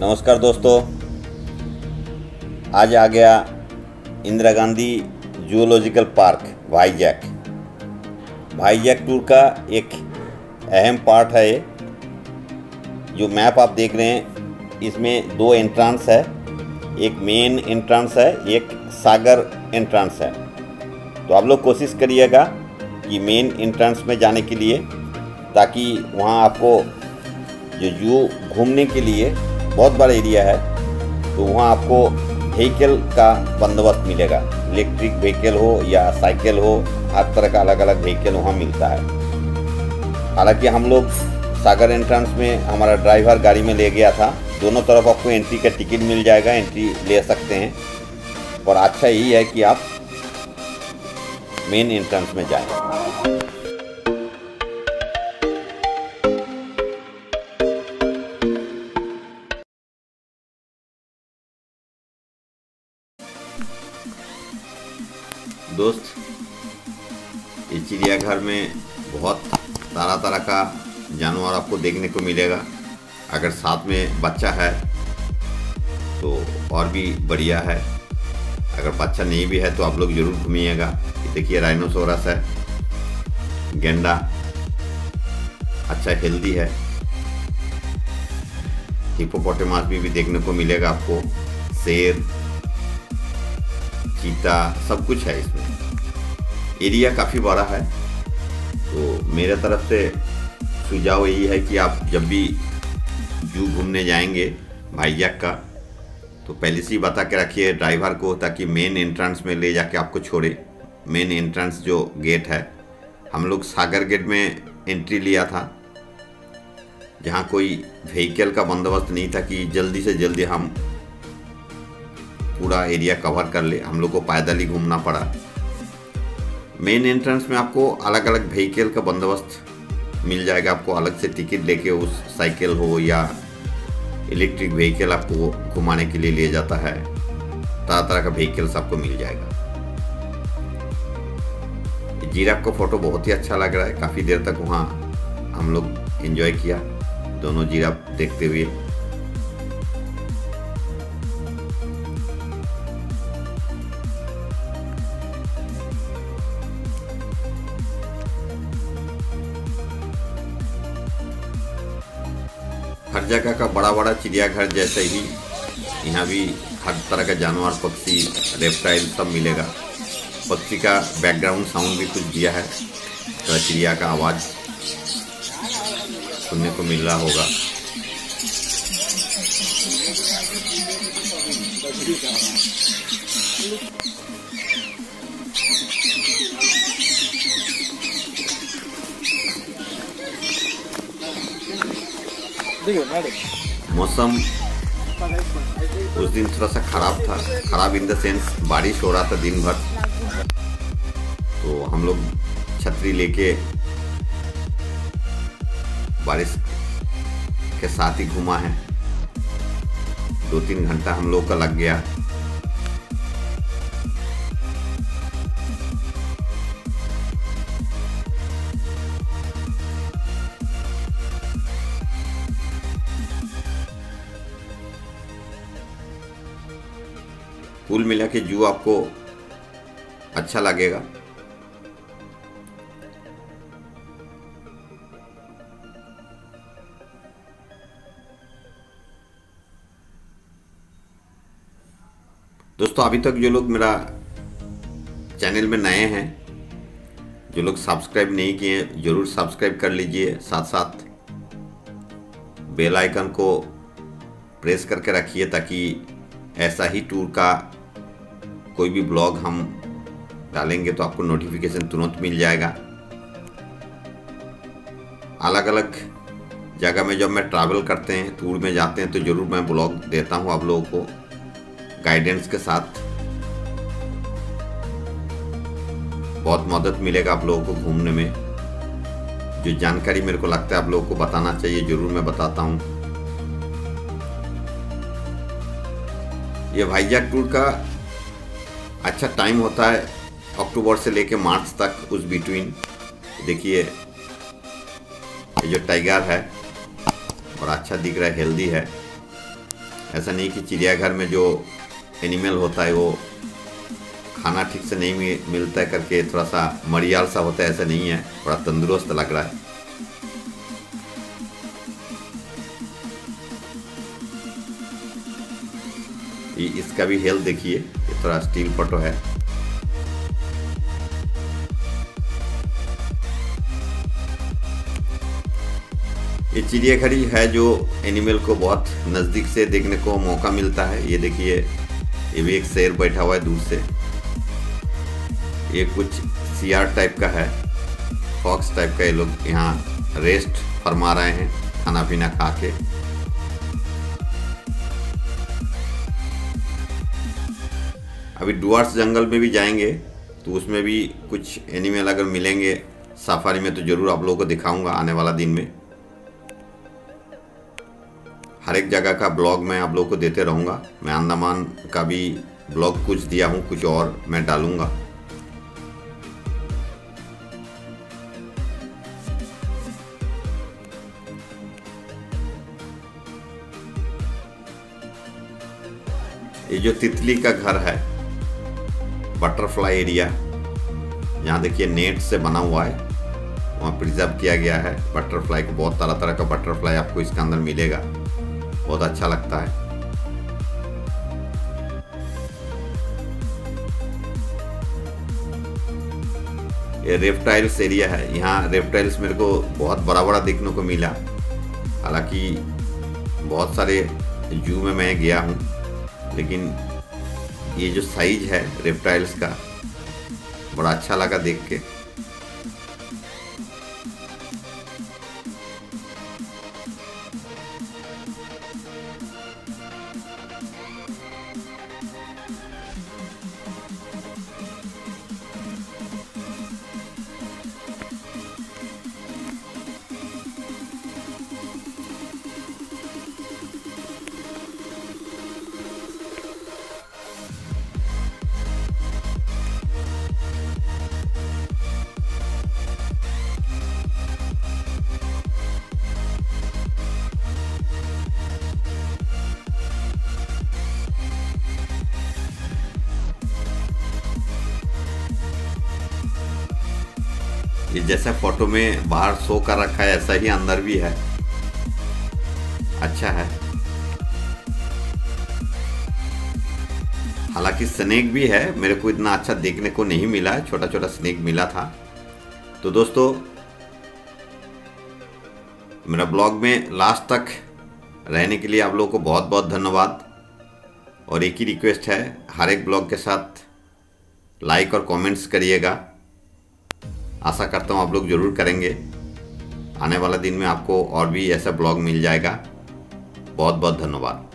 नमस्कार दोस्तों, आज आ गया Indira Gandhi zoological park Vizag tour का एक अहम पार्ट है ये। जो मैप आप देख रहे हैं इसमें दो एंट्रांस है, एक मेन एंट्रांस है, एक सागर एंट्रांस है। तो आप लोग कोशिश करिएगा कि मेन एंट्रांस में जाने के लिए, ताकि वहाँ आपको जो जू घूमने के लिए बहुत बड़ा एरिया है, तो वहाँ आपको व्हीकल का बंदोबस्त मिलेगा। इलेक्ट्रिक व्हीकल हो या साइकिल हो, हर तरह का अलग अलग व्हीकल वहाँ मिलता है। हालांकि हम लोग सागर एंट्रेंस में हमारा ड्राइवर गाड़ी में ले गया था। दोनों तरफ आपको एंट्री का टिकट मिल जाएगा, एंट्री ले सकते हैं। और अच्छा यही है कि आप मेन एंट्रेंस में जाएं। दोस्त, ये चिड़ियाघर में बहुत तरह तरह का जानवर आपको देखने को मिलेगा। अगर साथ में बच्चा है तो और भी बढ़िया है। अगर बच्चा नहीं भी है तो आप लोग ज़रूर घूमिएगा। ये देखिए, राइनोसोरस है, गेंडा अच्छा हेल्दी है, हिप्पोपोटेमस भी देखने को मिलेगा आपको, शेर, चीता, सब कुछ है इसमें। एरिया काफ़ी बड़ा है। तो मेरे तरफ से सुझाव यही है कि आप जब भी जू घूमने जाएंगे भाईजैक का, तो पहले से ही बता के रखिए ड्राइवर को, ताकि मेन एंट्रेंस में ले जाके आपको छोड़े। मेन एंट्रेंस जो गेट है, हम लोग सागर गेट में एंट्री लिया था, जहाँ कोई व्हीकल का बंदोबस्त नहीं था कि जल्दी से जल्दी हम पूरा एरिया कवर कर ले। हम लोग को पैदल ही घूमना पड़ा। मेन एंट्रेंस में आपको अलग अलग व्हीकल का बंदोबस्त मिल जाएगा। आपको अलग से टिकट लेके उस साइकिल हो या इलेक्ट्रिक व्हीकल आपको घुमाने के लिए ले जाता है। तरह तरह का व्हीकल्स आपको मिल जाएगा। जिराफ का फोटो बहुत ही अच्छा लग रहा है। काफ़ी देर तक वहाँ हम लोग एंजॉय किया, दोनों जिराफ देखते हुए। हर जगह का बड़ा बड़ा चिड़ियाघर जैसे ही यहाँ भी हर तरह का जानवर, पक्षी, रेप्टाइल सब मिलेगा। पक्षी का बैकग्राउंड साउंड भी कुछ दिया है, तो चिड़िया का आवाज़ सुनने को मिल रहा होगा। मौसम उस दिन थोड़ा सा खराब था, खराब इन द सेंस बारिश हो रहा था दिन भर। तो हम लोग छतरी लेके बारिश के साथ ही घूमा है। 2-3 घंटा हम लोग का लग गया। कुल मिला के जू आपको अच्छा लगेगा। दोस्तों, अभी तक जो लोग मेरा चैनल में नए हैं, जो लोग सब्सक्राइब नहीं किए, जरूर सब्सक्राइब कर लीजिए। साथ साथ बेल आइकन को प्रेस करके रखिए, ताकि ऐसा ही टूर का कोई भी ब्लॉग हम डालेंगे तो आपको नोटिफिकेशन तुरंत मिल जाएगा। अलग अलग जगह में जब मैं ट्रैवल करते हैं, टूर में जाते हैं, तो ज़रूर मैं ब्लॉग देता हूं आप लोगों को गाइडेंस के साथ। बहुत मदद मिलेगा आप लोगों को घूमने में। जो जानकारी मेरे को लगता है आप लोगों को बताना चाहिए, ज़रूर मैं बताता हूं। ये भाईजैक टूर का अच्छा टाइम होता है अक्टूबर से लेके मार्च तक, उस बिटवीन। देखिए, ये जो टाइगर है और अच्छा दिख रहा है, हेल्दी है। ऐसा नहीं कि चिड़ियाघर में जो एनिमल होता है वो खाना ठीक से नहीं मिलता है करके थोड़ा सा मरियाल सा होता है, ऐसा नहीं है, बड़ा तंदुरुस्त लग रहा है। इसका भी हेल्थ देखिए, ये थोड़ा स्टील फोटो है। ये चिड़ियाघर है जो एनिमल को बहुत नज़दीक से देखने को मौका मिलता है। ये देखिए, ये भी एक शेर बैठा हुआ है दूर से। ये कुछ सियार टाइप का है, फॉक्स टाइप का। ये लोग यहाँ रेस्ट फरमा रहे हैं खाना पीना खा के। अभी डुअर्स जंगल में भी जाएंगे तो उसमें भी कुछ एनिमल अगर मिलेंगे सफारी में तो ज़रूर आप लोगों को दिखाऊंगा आने वाला दिन में। हर एक जगह का ब्लॉग मैं आप लोगों को देते रहूँगा। मैं अंडमान का भी ब्लॉग कुछ दिया हूँ, कुछ और मैं डालूँगा। ये जो तितली का घर है, बटरफ्लाई एरिया, यहाँ देखिए नेट से बना हुआ है, वहाँ प्रिजर्व किया गया है बटरफ्लाई को। बहुत तरह तरह का बटरफ्लाई आपको इसके अंदर मिलेगा, बहुत अच्छा लगता है। ये रेप्टाइल्स एरिया है, यहाँ रेप्टाइल्स मेरे को बहुत बड़ा बड़ा देखने को मिला। हालांकि बहुत सारे जू में मैं गया हूँ, लेकिन ये जो साइज है रेप्टाइल्स का बड़ा अच्छा लगा देख के। ये जैसा फोटो में बाहर शो कर रखा है ऐसा ही अंदर भी है, अच्छा है। हालांकि स्नेक भी है, मेरे को इतना अच्छा देखने को नहीं मिला है, छोटा छोटा स्नेक मिला था। तो दोस्तों, मेरा ब्लॉग में लास्ट तक रहने के लिए आप लोगों को बहुत बहुत धन्यवाद। और एक ही रिक्वेस्ट है, हर एक ब्लॉग के साथ लाइक और कमेंट्स करिएगा। आशा करता हूँ आप लोग ज़रूर करेंगे। आने वाला दिन में आपको और भी ऐसा ब्लॉग मिल जाएगा। बहुत बहुत धन्यवाद।